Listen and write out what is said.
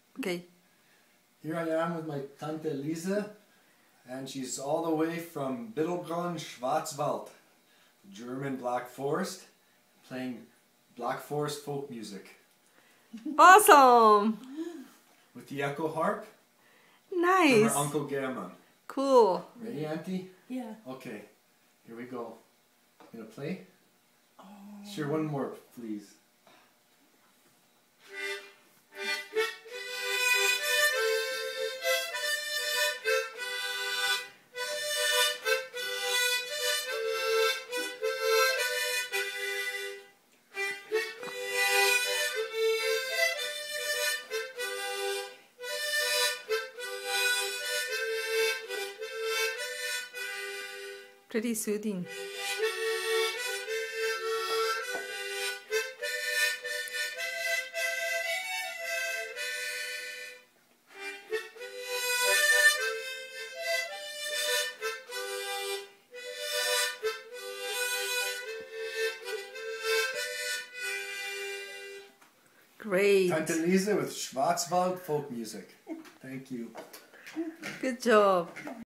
Okay. Here I am with my Tante Lisa, and she's all the way from Bittelgrund, Schwarzwald, German Black Forest, playing Black Forest folk music. Awesome! With the echo harp from Nice. her Uncle German. Cool. Ready, Auntie? Yeah. Okay, here we go. You gonna play? Oh. Sure, one more, please. Pretty soothing. Great. Tante Lisa with Schwarzwald folk music. Thank you. Good job.